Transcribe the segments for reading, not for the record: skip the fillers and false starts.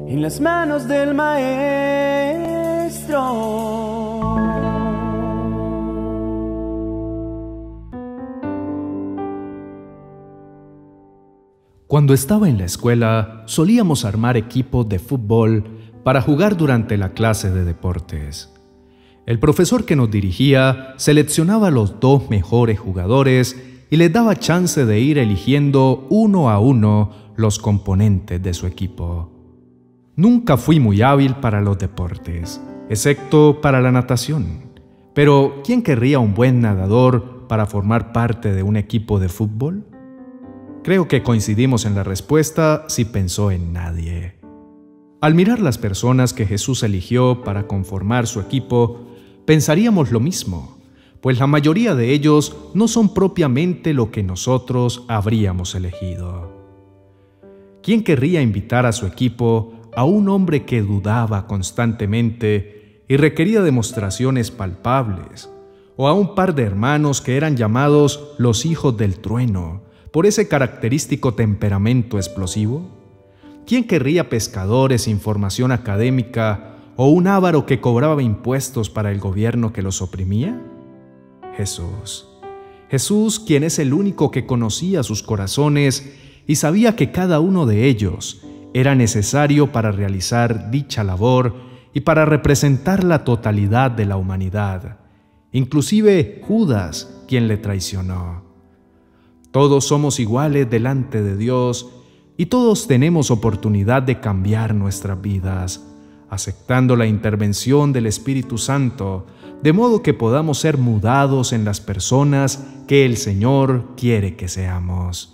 en las manos del Maestro. Cuando estaba en la escuela, solíamos armar equipos de fútbol para jugar durante la clase de deportes. El profesor que nos dirigía seleccionaba a los 2 mejores jugadores y les daba chance de ir eligiendo uno a uno los componentes de su equipo. Nunca fui muy hábil para los deportes, excepto para la natación. Pero, ¿quién querría un buen nadador para formar parte de un equipo de fútbol? Creo que coincidimos en la respuesta si pensó en nadie. Al mirar las personas que Jesús eligió para conformar su equipo, pensaríamos lo mismo, pues la mayoría de ellos no son propiamente lo que nosotros habríamos elegido. ¿Quién querría invitar a su equipo a un hombre que dudaba constantemente y requería demostraciones palpables, o a un par de hermanos que eran llamados los hijos del trueno por ese característico temperamento explosivo? ¿Quién querría pescadores sin formación académica o un avaro que cobraba impuestos para el gobierno que los oprimía? Jesús. Jesús, quien es el único que conocía sus corazones y sabía que cada uno de ellos era necesario para realizar dicha labor y para representar la totalidad de la humanidad, inclusive Judas, quien le traicionó. Todos somos iguales delante de Dios y todos tenemos oportunidad de cambiar nuestras vidas, aceptando la intervención del Espíritu Santo, de modo que podamos ser mudados en las personas que el Señor quiere que seamos.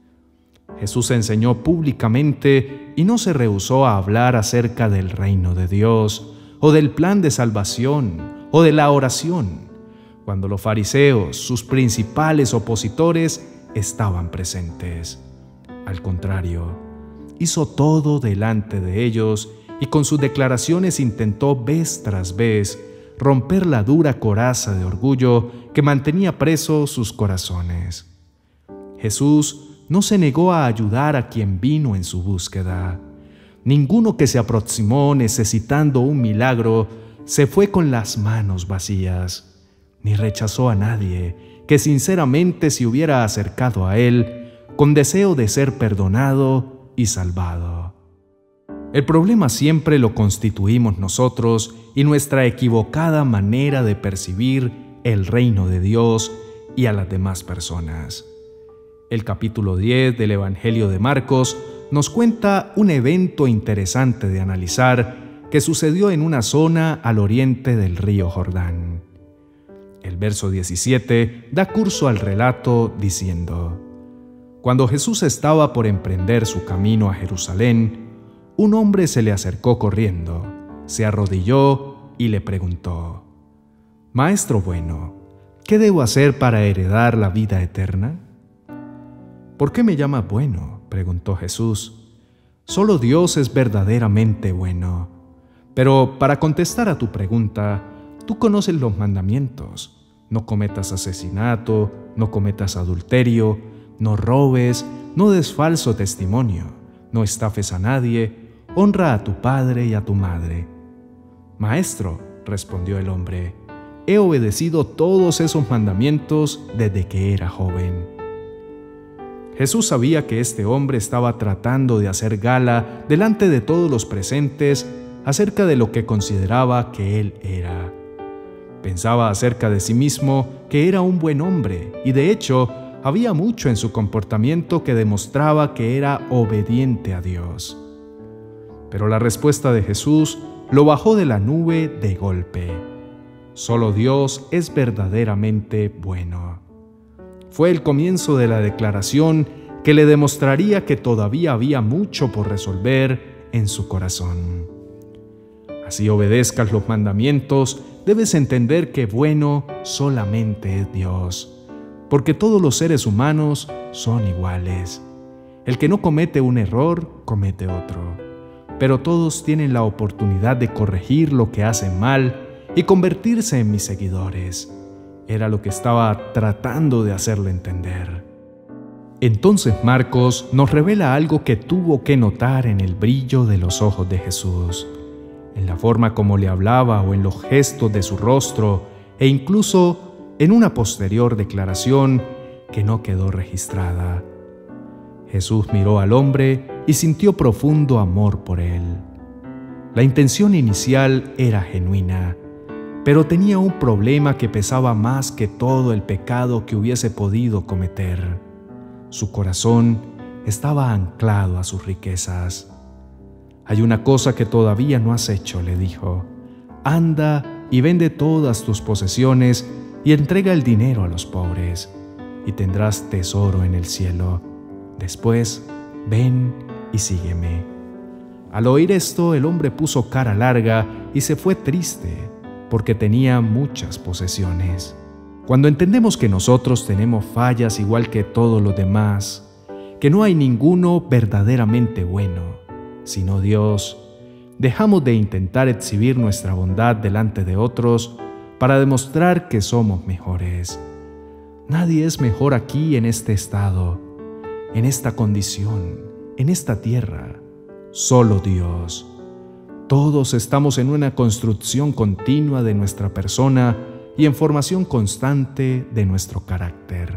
Jesús enseñó públicamente y no se rehusó a hablar acerca del reino de Dios, o del plan de salvación, o de la oración, cuando los fariseos, sus principales opositores, estaban presentes. Al contrario, hizo todo delante de ellos y con sus declaraciones intentó vez tras vez romper la dura coraza de orgullo que mantenía presos sus corazones. Jesús no se negó a ayudar a quien vino en su búsqueda. Ninguno que se aproximó necesitando un milagro se fue con las manos vacías, ni rechazó a nadie que sinceramente se hubiera acercado a él con deseo de ser perdonado y salvado. El problema siempre lo constituimos nosotros y nuestra equivocada manera de percibir el reino de Dios y a las demás personas. El capítulo 10 del Evangelio de Marcos nos cuenta un evento interesante de analizar que sucedió en una zona al oriente del río Jordán. El verso 17 da curso al relato diciendo: Cuando Jesús estaba por emprender su camino a Jerusalén, un hombre se le acercó corriendo, se arrodilló y le preguntó: «Maestro bueno, ¿qué debo hacer para heredar la vida eterna?» «¿Por qué me llamas bueno?», preguntó Jesús. «Solo Dios es verdaderamente bueno. Pero para contestar a tu pregunta, tú conoces los mandamientos. No cometas asesinato, no cometas adulterio, no robes, no des falso testimonio, no estafes a nadie, honra a tu padre y a tu madre». «Maestro», respondió el hombre, «he obedecido todos esos mandamientos desde que era joven». Jesús sabía que este hombre estaba tratando de hacer gala delante de todos los presentes acerca de lo que consideraba que él era. Pensaba acerca de sí mismo que era un buen hombre y de hecho había mucho en su comportamiento que demostraba que era obediente a Dios. Pero la respuesta de Jesús lo bajó de la nube de golpe. Solo Dios es verdaderamente bueno. Fue el comienzo de la declaración que le demostraría que todavía había mucho por resolver en su corazón. Así obedezcas los mandamientos, debes entender que bueno solamente es Dios, porque todos los seres humanos son iguales. El que no comete un error, comete otro, pero todos tienen la oportunidad de corregir lo que hacen mal y convertirse en mis seguidores. Era lo que estaba tratando de hacerle entender. Entonces Marcos nos revela algo que tuvo que notar en el brillo de los ojos de Jesús, en la forma como le hablaba o en los gestos de su rostro, e incluso en una posterior declaración que no quedó registrada. Jesús miró al hombre y sintió profundo amor por él. La intención inicial era genuina, pero tenía un problema que pesaba más que todo el pecado que hubiese podido cometer. Su corazón estaba anclado a sus riquezas. «Hay una cosa que todavía no has hecho», le dijo. «Anda y vende todas tus posesiones y entrega el dinero a los pobres, y tendrás tesoro en el cielo. Después, ven y sígueme». Al oír esto, el hombre puso cara larga y se fue triste, porque tenía muchas posesiones. Cuando entendemos que nosotros tenemos fallas igual que todos los demás, que no hay ninguno verdaderamente bueno, sino Dios, dejamos de intentar exhibir nuestra bondad delante de otros para demostrar que somos mejores. Nadie es mejor aquí en este estado, en esta condición, en esta tierra. Solo Dios. Todos estamos en una construcción continua de nuestra persona y en formación constante de nuestro carácter.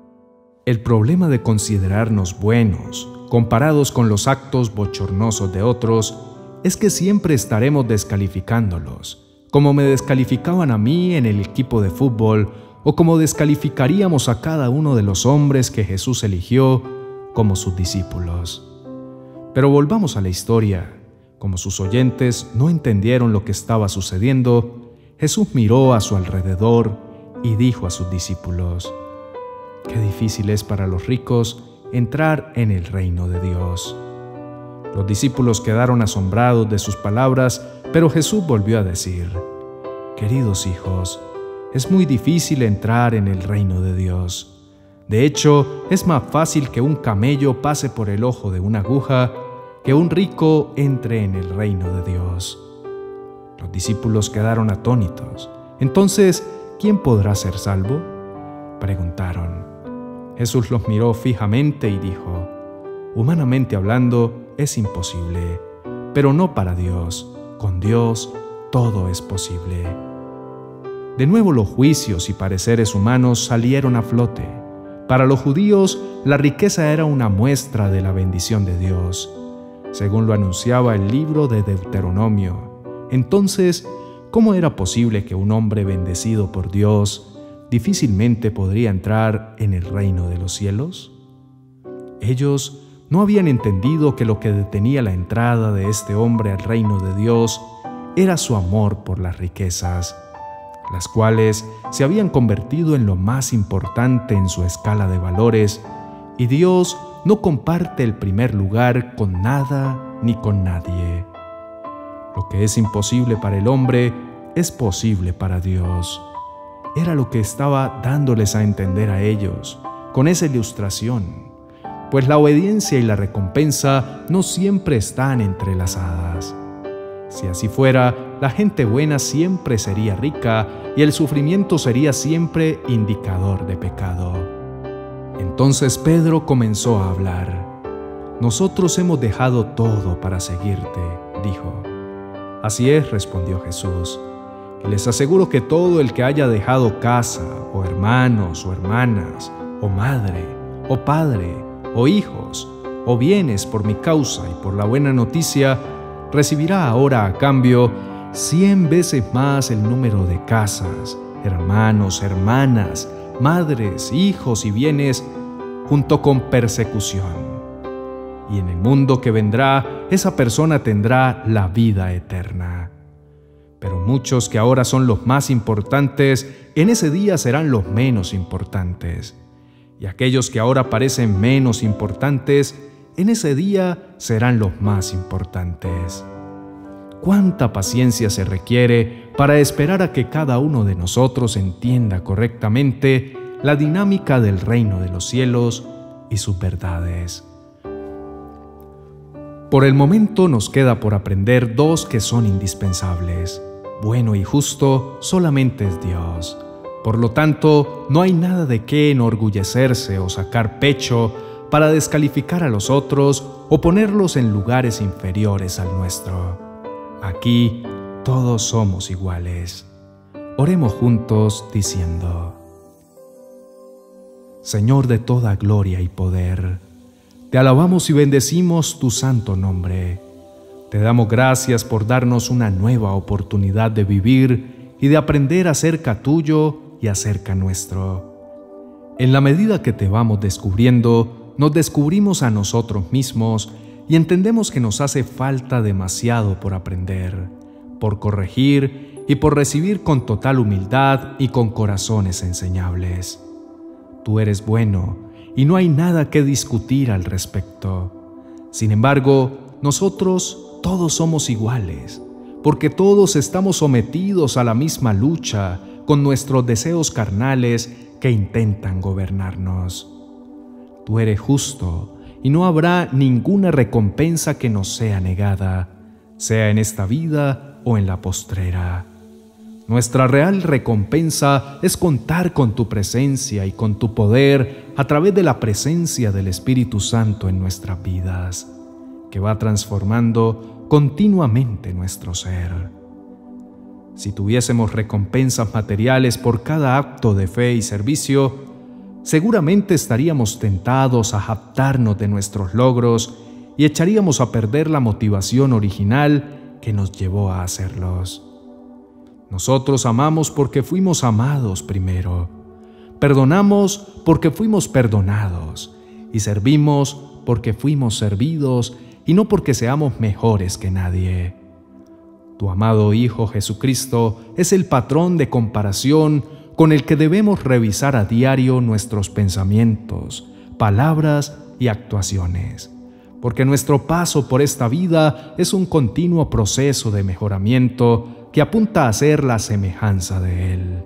El problema de considerarnos buenos, comparados con los actos bochornosos de otros, es que siempre estaremos descalificándolos, como me descalificaban a mí en el equipo de fútbol, o como descalificaríamos a cada uno de los hombres que Jesús eligió como sus discípulos. Pero volvamos a la historia. Como sus oyentes no entendieron lo que estaba sucediendo, Jesús miró a su alrededor y dijo a sus discípulos: «Qué difícil es para los ricos entrar en el reino de Dios». Los discípulos quedaron asombrados de sus palabras, pero Jesús volvió a decir: «Queridos hijos, es muy difícil entrar en el reino de Dios. De hecho, es más fácil que un camello pase por el ojo de una aguja que un rico entre en el reino de Dios». Los discípulos quedaron atónitos. «Entonces, ¿quién podrá ser salvo?», preguntaron. Jesús los miró fijamente y dijo: «Humanamente hablando, es imposible, pero no para Dios. Con Dios todo es posible». De nuevo los juicios y pareceres humanos salieron a flote. Para los judíos, la riqueza era una muestra de la bendición de Dios, según lo anunciaba el libro de Deuteronomio. Entonces, ¿cómo era posible que un hombre bendecido por Dios difícilmente podría entrar en el reino de los cielos? Ellos no habían entendido que lo que detenía la entrada de este hombre al reino de Dios era su amor por las riquezas, las cuales se habían convertido en lo más importante en su escala de valores, y Dios no comparte el primer lugar con nada ni con nadie. Lo que es imposible para el hombre es posible para Dios. Era lo que estaba dándoles a entender a ellos con esa ilustración, pues la obediencia y la recompensa no siempre están entrelazadas. Si así fuera, la gente buena siempre sería rica y el sufrimiento sería siempre indicador de pecado. Entonces Pedro comenzó a hablar. «Nosotros hemos dejado todo para seguirte», dijo. «Así es», respondió Jesús, «y les aseguro que todo el que haya dejado casa, o hermanos, o hermanas, o madre, o padre, o hijos, o bienes por mi causa y por la buena noticia, recibirá ahora a cambio 100 veces más el número de casas, hermanos, hermanas, madres, hijos y bienes, junto con persecución. Y en el mundo que vendrá, esa persona tendrá la vida eterna. Pero muchos que ahora son los más importantes, en ese día serán los menos importantes. Y aquellos que ahora parecen menos importantes, en ese día serán los más importantes. ¿Cuánta paciencia se requiere para esperar a que cada uno de nosotros entienda correctamente la dinámica del reino de los cielos y sus verdades? Por el momento nos queda por aprender dos que son indispensables. Bueno y justo solamente es Dios. Por lo tanto, no hay nada de qué enorgullecerse o sacar pecho para descalificar a los otros o ponerlos en lugares inferiores al nuestro. Aquí todos somos iguales. Oremos juntos diciendo: Señor de toda gloria y poder, te alabamos y bendecimos tu santo nombre. Te damos gracias por darnos una nueva oportunidad de vivir y de aprender acerca tuyo y acerca nuestro. En la medida que te vamos descubriendo, nos descubrimos a nosotros mismos y entendemos que nos hace falta demasiado por aprender, por corregir y por recibir con total humildad y con corazones enseñables. Tú eres bueno y no hay nada que discutir al respecto. Sin embargo, nosotros todos somos iguales, porque todos estamos sometidos a la misma lucha con nuestros deseos carnales que intentan gobernarnos. Tú eres justo y no habrá ninguna recompensa que nos sea negada, sea en esta vida o en la postrera. Nuestra real recompensa es contar con tu presencia y con tu poder a través de la presencia del Espíritu Santo en nuestras vidas, que va transformando continuamente nuestro ser. Si tuviésemos recompensas materiales por cada acto de fe y servicio, seguramente estaríamos tentados a jactarnos de nuestros logros y echaríamos a perder la motivación original que nos llevó a hacerlos. Nosotros amamos porque fuimos amados primero, perdonamos porque fuimos perdonados y servimos porque fuimos servidos y no porque seamos mejores que nadie. Tu amado Hijo Jesucristo es el patrón de comparación con el que debemos revisar a diario nuestros pensamientos, palabras y actuaciones, porque nuestro paso por esta vida es un continuo proceso de mejoramiento que apunta a ser la semejanza de Él.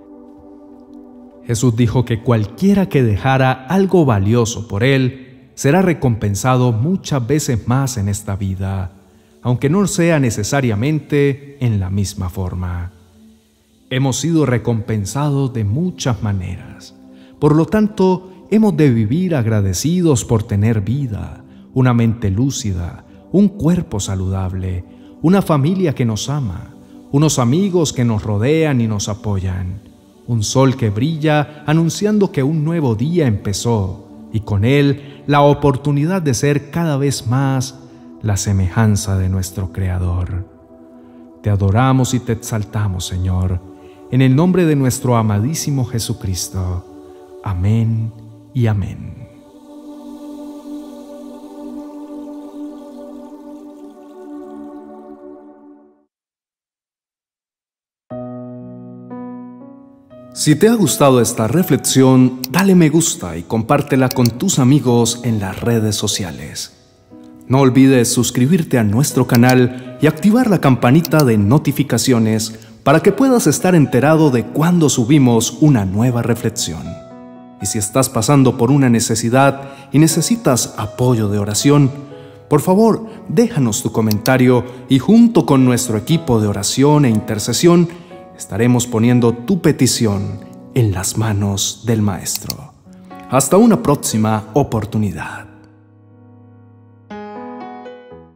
Jesús dijo que cualquiera que dejara algo valioso por Él será recompensado muchas veces más en esta vida, aunque no sea necesariamente en la misma forma. Hemos sido recompensados de muchas maneras. Por lo tanto, hemos de vivir agradecidos por tener vida, una mente lúcida, un cuerpo saludable, una familia que nos ama, unos amigos que nos rodean y nos apoyan, un sol que brilla anunciando que un nuevo día empezó y con él la oportunidad de ser cada vez más la semejanza de nuestro Creador. Te adoramos y te exaltamos, Señor, en el nombre de nuestro amadísimo Jesucristo. Amén y amén. Si te ha gustado esta reflexión, dale me gusta y compártela con tus amigos en las redes sociales. No olvides suscribirte a nuestro canal y activar la campanita de notificaciones para que puedas estar enterado de cuando subimos una nueva reflexión. Y si estás pasando por una necesidad y necesitas apoyo de oración, por favor, déjanos tu comentario y junto con nuestro equipo de oración e intercesión, estaremos poniendo tu petición en las manos del Maestro. Hasta una próxima oportunidad.